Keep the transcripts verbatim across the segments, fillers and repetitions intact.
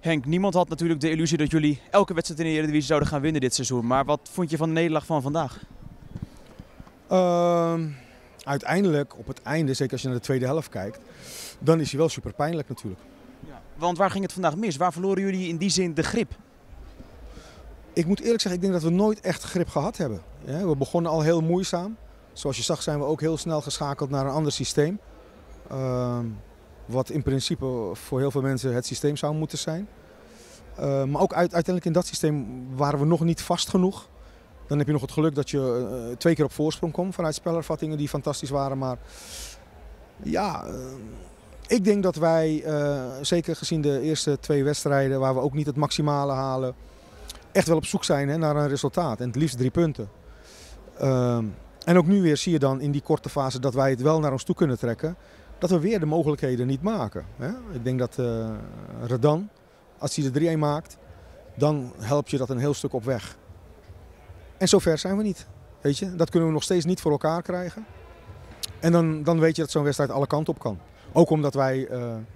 Henk, niemand had natuurlijk de illusie dat jullie elke wedstrijd in de Eredivisie zouden gaan winnen dit seizoen. Maar wat vond je van de nederlaag van vandaag? Uh, uiteindelijk, op het einde, zeker als je naar de tweede helft kijkt, dan is hij wel super pijnlijk natuurlijk. Ja, want waar ging het vandaag mis? Waar verloren jullie in die zin de grip? Ik moet eerlijk zeggen, ik denk dat we nooit echt grip gehad hebben. Ja, we begonnen al heel moeizaam. Zoals je zag zijn we ook heel snel geschakeld naar een ander systeem. Uh, wat in principe voor heel veel mensen het systeem zou moeten zijn. Uh, maar ook uit, uiteindelijk in dat systeem waren we nog niet vast genoeg. Dan heb je nog het geluk dat je uh, twee keer op voorsprong komt vanuit spelervattingen die fantastisch waren. Maar ja, uh, ik denk dat wij, uh, zeker gezien de eerste twee wedstrijden waar we ook niet het maximale halen, echt wel op zoek zijn hè, naar een resultaat. En het liefst drie punten. Uh, en ook nu weer zie je dan in die korte fase dat wij het wel naar ons toe kunnen trekken. Dat we weer de mogelijkheden niet maken. Hè? Ik denk dat uh, Redan, als hij de drie-een maakt, dan helpt je dat een heel stuk op weg. En zover zijn we niet. Weet je? Dat kunnen we nog steeds niet voor elkaar krijgen. En dan, dan weet je dat zo'n wedstrijd alle kanten op kan. Ook omdat wij, uh,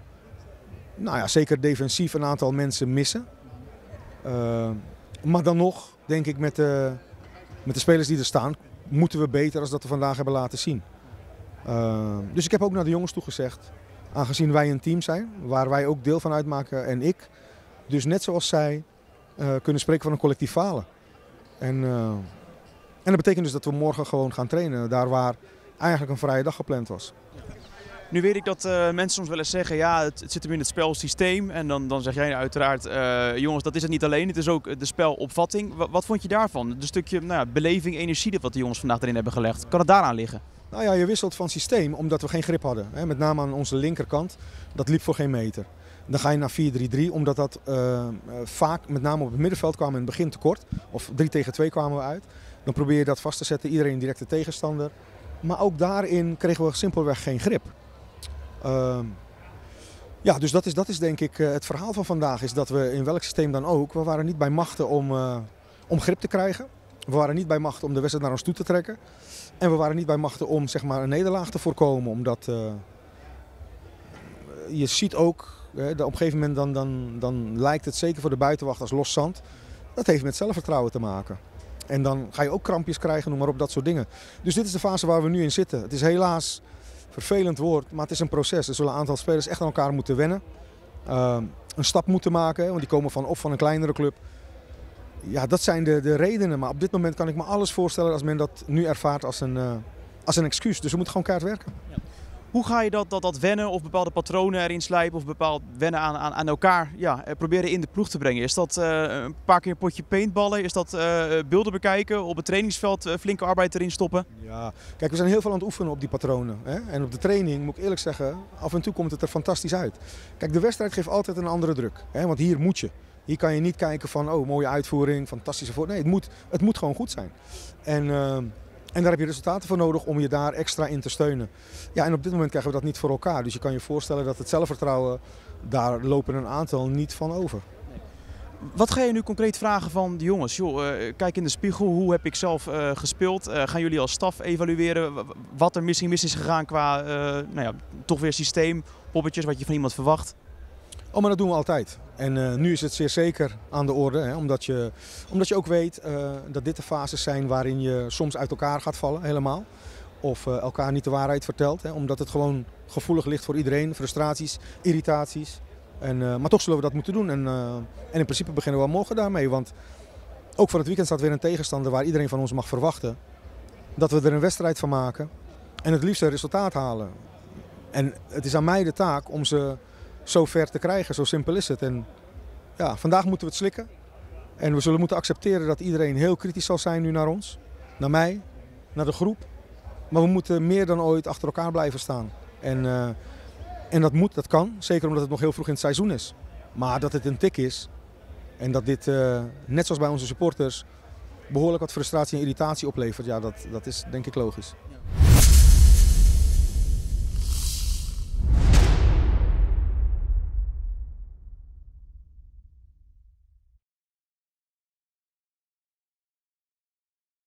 nou ja, zeker defensief een aantal mensen missen. Uh, maar dan nog, denk ik, met de, met de spelers die er staan, moeten we beter dan dat we vandaag hebben laten zien. Uh, dus ik heb ook naar de jongens toegezegd, aangezien wij een team zijn, waar wij ook deel van uitmaken en ik, dus net zoals zij, uh, kunnen spreken van een collectief falen. En, uh, en dat betekent dus dat we morgen gewoon gaan trainen, daar waar eigenlijk een vrije dag gepland was. Nu weet ik dat uh, mensen soms wel eens zeggen, ja, het, het zit hem in het spelsysteem. En dan, dan zeg jij uiteraard, uh, jongens, dat is het niet alleen, het is ook de spelopvatting. Wat, wat vond je daarvan? Een stukje nou ja, beleving, energie wat de jongens vandaag erin hebben gelegd. Kan het daaraan liggen? Nou ja, je wisselt van systeem omdat we geen grip hadden. Hè. Met name aan onze linkerkant, dat liep voor geen meter. Dan ga je naar vier drie drie, omdat dat uh, vaak, met name op het middenveld, kwamen in het begin tekort. Of drie tegen twee kwamen we uit. Dan probeer je dat vast te zetten, iedereen directe tegenstander. Maar ook daarin kregen we simpelweg geen grip. Uh, ja, dus dat is, dat is denk ik uh, het verhaal van vandaag. Is dat we in welk systeem dan ook, we waren niet bij machten om, uh, om grip te krijgen. We waren niet bij machten om de wedstrijd naar ons toe te trekken. En we waren niet bij machten om zeg maar, een nederlaag te voorkomen. Omdat uh, je ziet ook, hè, op een gegeven moment dan, dan, dan lijkt het zeker voor de buitenwacht als los zand. Dat heeft met zelfvertrouwen te maken. En dan ga je ook krampjes krijgen, noem maar op, dat soort dingen. Dus dit is de fase waar we nu in zitten. Het is helaas een vervelend woord, maar het is een proces. Er zullen een aantal spelers echt aan elkaar moeten wennen. Uh, een stap moeten maken, hè, want die komen van, of van een kleinere club. Ja, dat zijn de, de redenen. Maar op dit moment kan ik me alles voorstellen als men dat nu ervaart als een, uh, als een excuus. Dus we moeten gewoon keihard werken. Ja. Hoe ga je dat, dat, dat wennen of bepaalde patronen erin slijpen of bepaald wennen aan, aan, aan elkaar ja, proberen in de ploeg te brengen? Is dat uh, een paar keer een potje paintballen? Is dat uh, beelden bekijken, op het trainingsveld uh, flinke arbeid erin stoppen? Ja, kijk, we zijn heel veel aan het oefenen op die patronen. Hè? En op de training, moet ik eerlijk zeggen, af en toe komt het er fantastisch uit. Kijk, de wedstrijd geeft altijd een andere druk. Hè? Want hier moet je. Hier kan je niet kijken van, oh, mooie uitvoering, fantastische voor. Nee, het moet, het moet gewoon goed zijn. En, uh, en daar heb je resultaten voor nodig om je daar extra in te steunen. Ja, en op dit moment krijgen we dat niet voor elkaar. Dus je kan je voorstellen dat het zelfvertrouwen, daar lopen een aantal niet van over. Wat ga je nu concreet vragen van de jongens? Joh, uh, kijk in de spiegel, hoe heb ik zelf uh, gespeeld? Uh, gaan jullie als staf evalueren wat er misschien mis is gegaan qua uh, nou ja, toch weer systeem, poppetjes, wat je van iemand verwacht? Oh, maar dat doen we altijd. En uh, nu is het zeer zeker aan de orde, hè, omdat, je, omdat je ook weet uh, dat dit de fases zijn waarin je soms uit elkaar gaat vallen, helemaal. Of uh, elkaar niet de waarheid vertelt, hè, omdat het gewoon gevoelig ligt voor iedereen. Frustraties, irritaties. En, uh, maar toch zullen we dat moeten doen. En, uh, en in principe beginnen we morgen daarmee. Want ook voor het weekend staat weer een tegenstander waar iedereen van ons mag verwachten. Dat we er een wedstrijd van maken en het liefst een resultaat halen. En het is aan mij de taak om ze zo ver te krijgen, zo simpel is het. En ja, vandaag moeten we het slikken. En we zullen moeten accepteren dat iedereen heel kritisch zal zijn nu naar ons. Naar mij, naar de groep. Maar we moeten meer dan ooit achter elkaar blijven staan. En, uh, en dat moet, dat kan. Zeker omdat het nog heel vroeg in het seizoen is. Maar dat het een tik is. En dat dit, uh, net zoals bij onze supporters, behoorlijk wat frustratie en irritatie oplevert. Ja, dat, dat is denk ik logisch.